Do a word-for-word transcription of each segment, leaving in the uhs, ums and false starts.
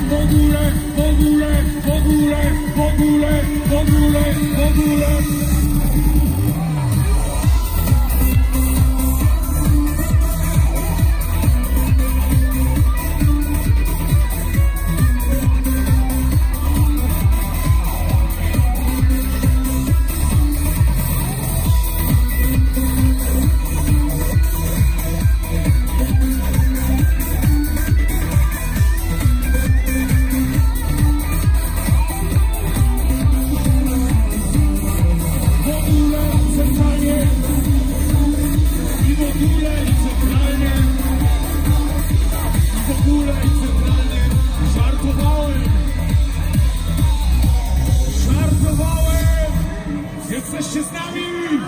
w ogóle, w ogóle, w ogóle, w ogóle, w ogóle, w ogóle. Jesteście z nami!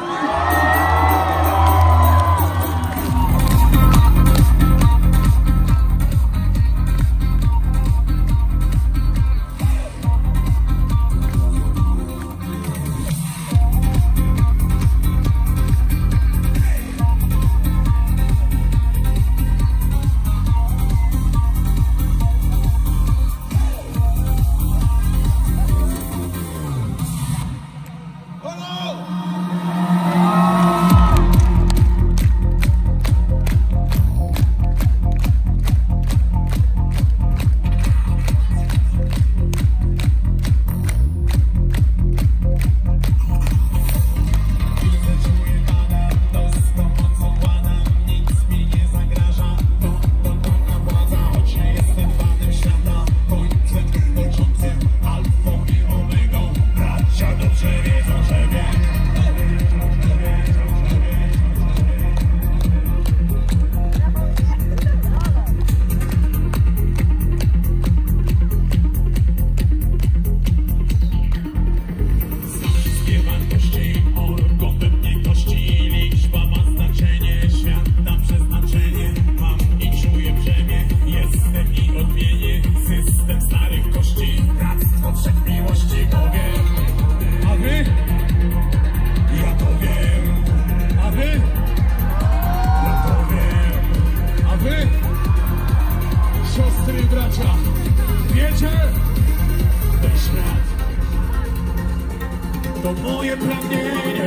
To moje pragnienie,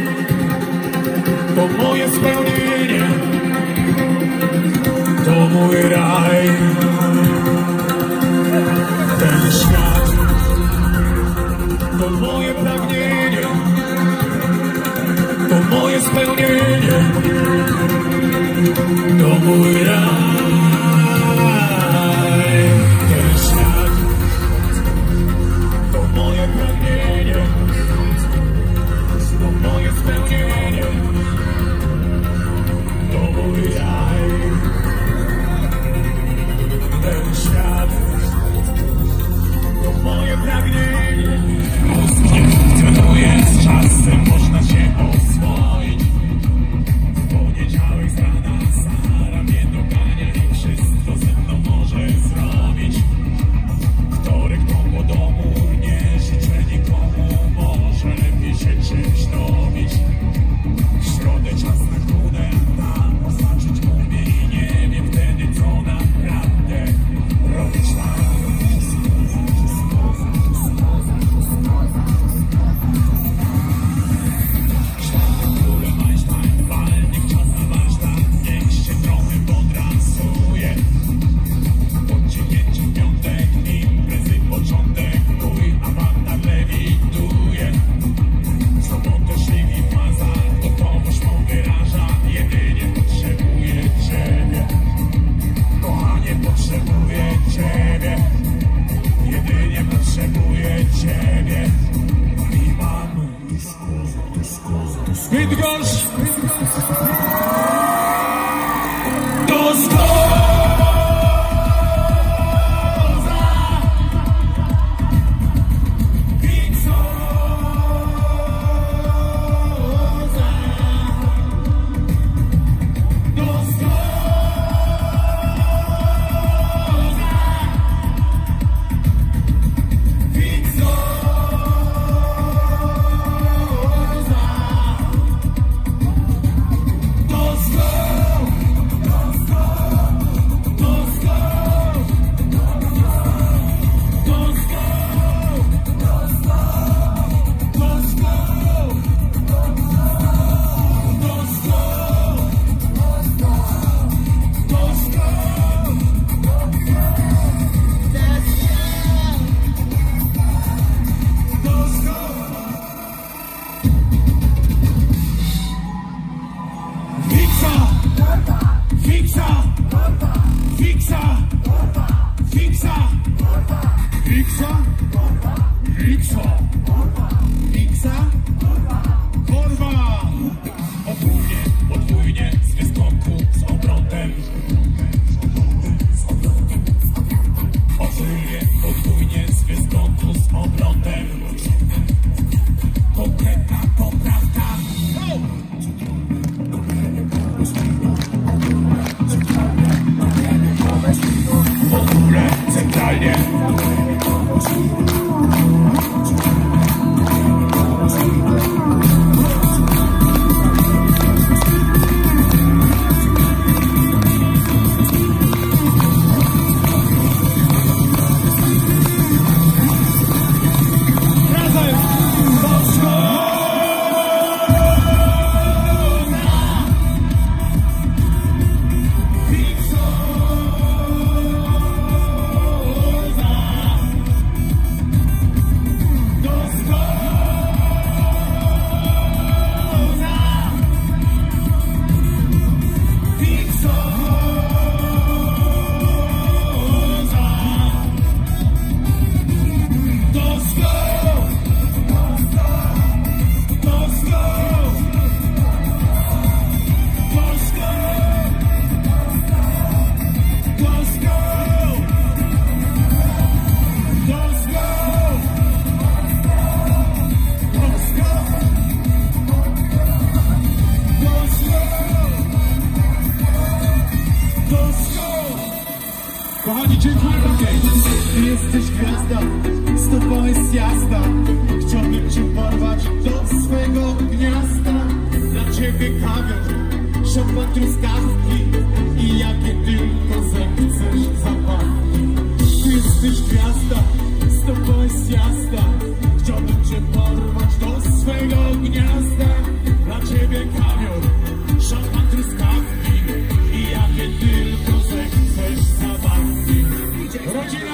to moje spełnienie, to mój raj, ten świat. To moje pragnienie, to moje spełnienie, to mój raj. Bydgoszcz! Do Zgorza! Wiksa, Wiksa, Wiksa, Korwa. Podwójnie, podwójnie, z wystąpu, z obrotem. Podwójnie, podwójnie, z wystąpu, z obrotem. Konkretna poprawka. W ogóle centralnie. Kochani, dziękuję bardzo. Ty jesteś gwiazda, z tobą jest jazda. Chciałbym cię porwać do swego gniazda. Dla ciebie kawior, szampan, truskawki i jakie tylko zechcesz zabawki. Ty jesteś gwiazda, z tobą jest jazda. Chciałbym cię porwać do swego gniazda. Dla ciebie kawior, szampan, truskawki i jakie tylko zechcesz zabawki. Rodzina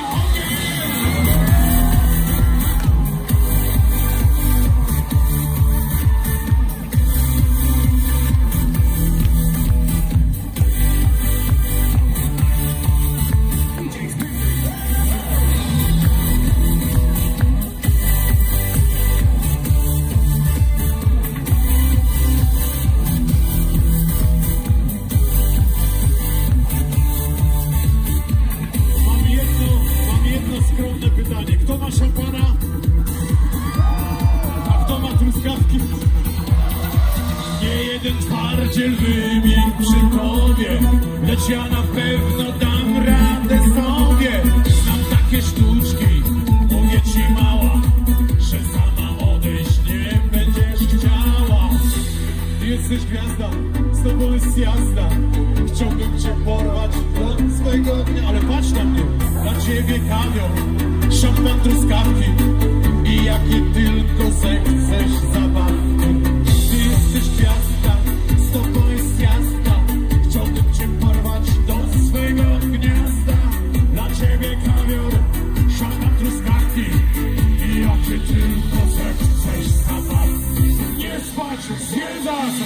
kto ma szampana, a kto ma truskawki? Nie jeden twardziel wymień przy tobie, lecz ja na pewno dam radę sobie. Znam takie sztuczki, mówię ci mała, że sama odejść nie będziesz chciała. Ty jesteś gwiazda, z tobą jest jazda. Chciałbym cię porwać do swego dnia, ale patrz na mnie, dla ciebie kawior, szampan, truskawki i jakie tylko zechcesz zabawki. Ty jesteś gwiazda, z tobą jest jazda. Chciałbym cię porwać do swego gniazda. Dla ciebie kawior, szampan, truskawki i jakie tylko zechcesz zabawki. Nie spać, zjedzasz,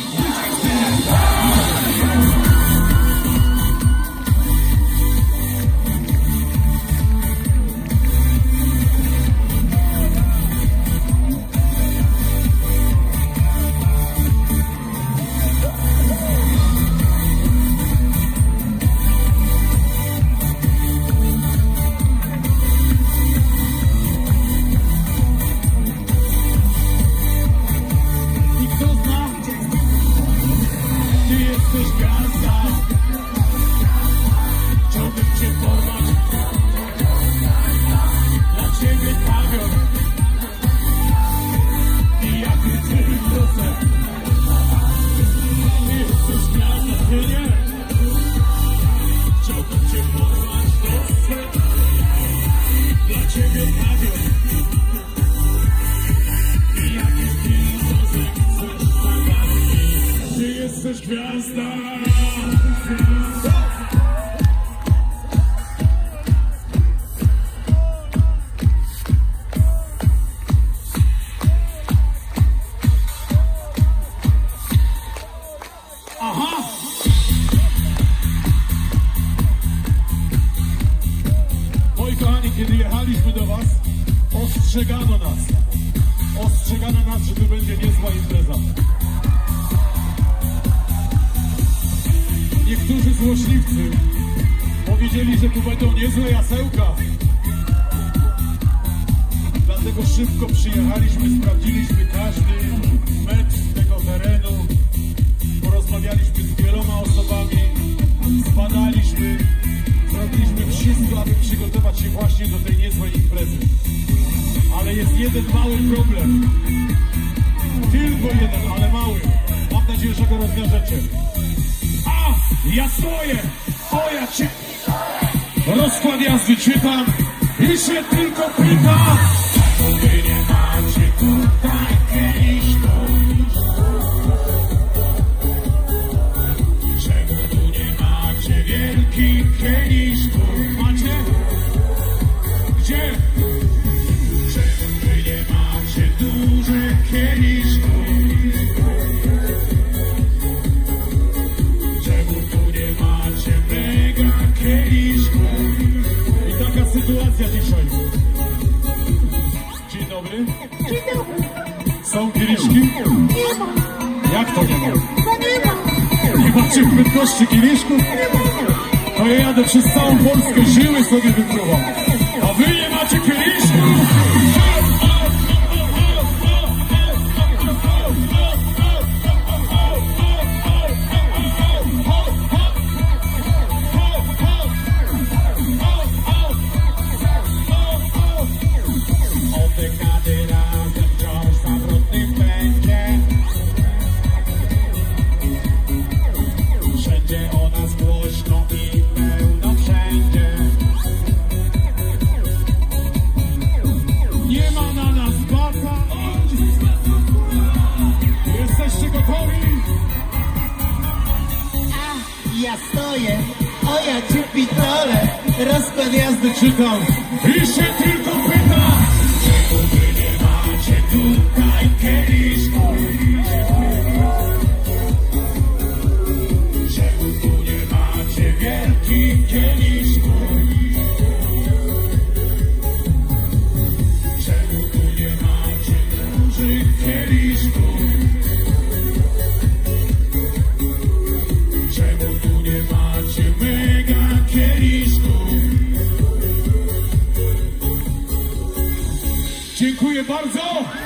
kiedy jechaliśmy do was, ostrzegano nas. Ostrzegano nas, że tu będzie niezła impreza. Niektórzy złośliwcy powiedzieli, że tu będą niezłe jasełka. Dlatego szybko przyjechaliśmy, sprawdziliśmy każdy metr tego terenu. Porozmawialiśmy z wieloma osobami, zbadaliśmy, zrobiliśmy wszystko, aby przygotować się właśnie do tej niezłej imprezy. Ale jest jeden mały problem. Tylko jeden, ale mały. Mam nadzieję, że go rozwiążecie. A! Ja stoję! O ja cię! Rozkład jazdy czytam i się tylko pytam. Wy nie macie tutaj kieliszku. Czemu tu nie macie wielkich kieliszków? Macie? Gdzie? Czemu wy nie macie dużych kieliszków? Czemu tu nie macie mega kieliszków? I taka sytuacja dzisiaj. Dzień dobry. Dzień dobry. Są kieliszki? Nie ma. Jak to nie ma? To nie ma. Nie macie w Bydgoszczy kieliszków? Nie ma. To ja jadę przez całą Polskę, żyły sobie wypruwam. A wy nie macie kieliszków? Ja stoję, o ja cię pitole, rozkład jazdy Czytam i się tylko pytam. Czemu wy nie macie tutaj kieliszków? Czemu tu nie macie wielkich kieliszków? Czemu tu nie macie dużych kieliszków? Czemu tu nie macie mega kieliszków? Dziękuję bardzo!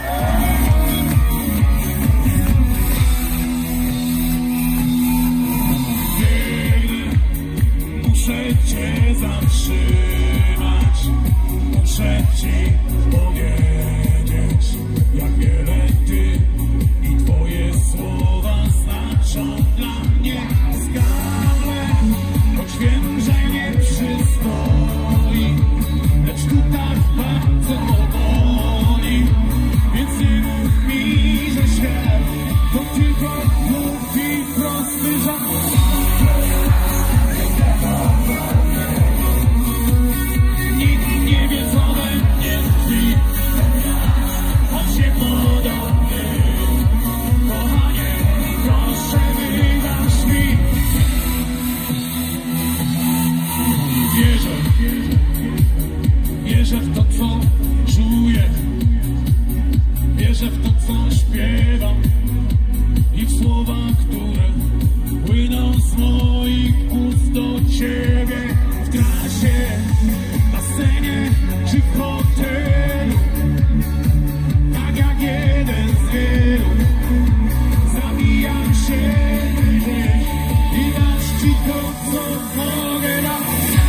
Muszę cię zatrzymać, muszę ci powiedzieć, jak wiele ty i twoje słowa znaczą dla mnie. Skale, choć wiem, że nie przystoi, lecz tu tak bardzo boli. Więc nie mów mi, że świat to tylko głupi, prosty żart. Nikt nie wie, co we mnie tkwi, choć się podobny. Kochanie, proszę, wybacz mi. Wierzę, wierzę w to, co czuję. Wierzę w to, co śpiewam i w słowa, które płyną z moich ust do ciebie. W trasie, na scenie czy w hotelu, tak jak jeden z wielu, zabijam się gdzieś i dać ci to, co mogę dać.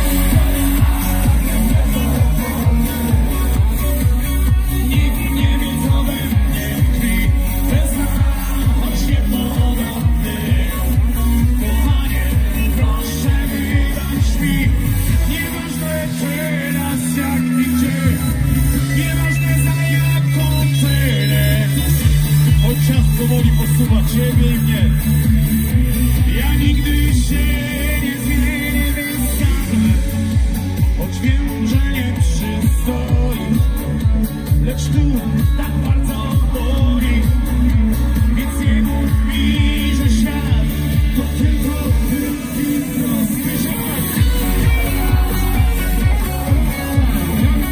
Nikt nie wie, co we mnie tkwi, bez nas, choć nie podobny. Kochanie, proszę, wybacz mi. Nieważne teraz jak i gdzie, nieważne za jaką cenę, choć czas powoli posuwa ciebie i mnie. Ja nigdy się nie zmienię, więc każę, choć wiem, że nie przystoi, lecz tu tak bardzo boli. Więc nie mów mi, że świat to tylko wielki, prosty żart.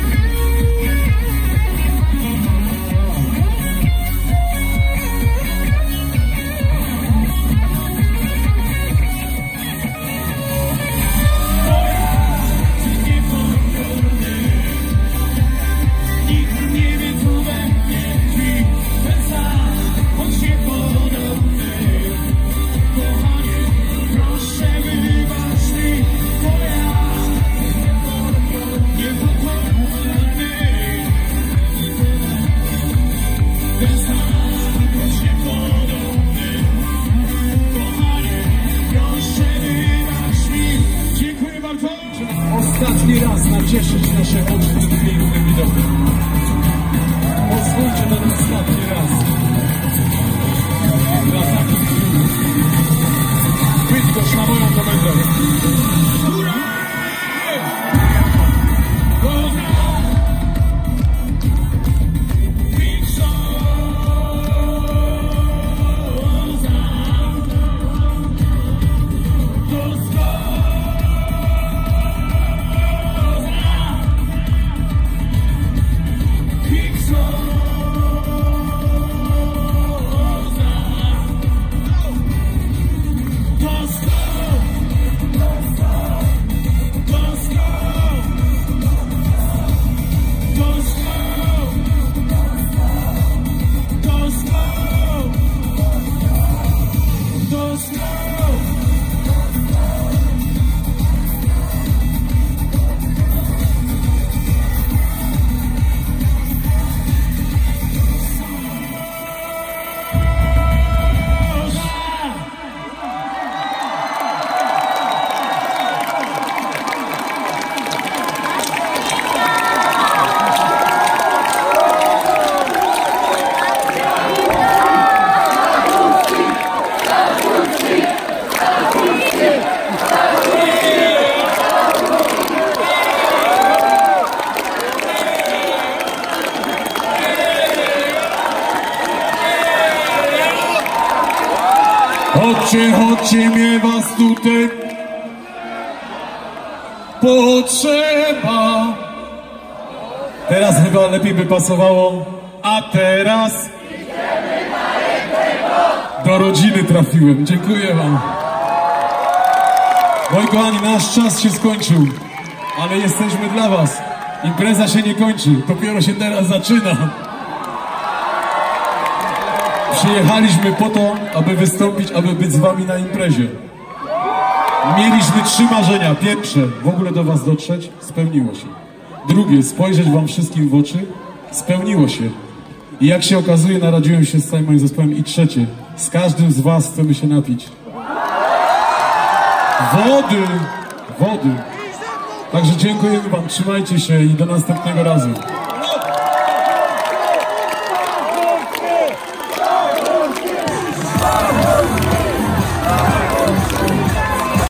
pod tym pięknym widokiem. Pozwólcie na ten ostatni raz. Dla takich ludzi. Bydgoszcz na moją komendę. Chodźcie, chodźcie, mnie was tutaj potrzeba. Teraz chyba lepiej by pasowało. A teraz do rodziny trafiłem. Dziękuję wam. Moi kochani, nasz czas się skończył, ale jesteśmy dla was. Impreza się nie kończy, dopiero się teraz zaczyna. Przyjechaliśmy po to, aby wystąpić, aby być z wami na imprezie. Mieliśmy trzy marzenia. Pierwsze, w ogóle do was dotrzeć, spełniło się. Drugie, spojrzeć wam wszystkim w oczy, spełniło się. I jak się okazuje, naradziłem się z całym moim zespołem. I trzecie, z każdym z was chcemy się napić. Wody! Wody! Także dziękujemy wam, trzymajcie się i do następnego razu.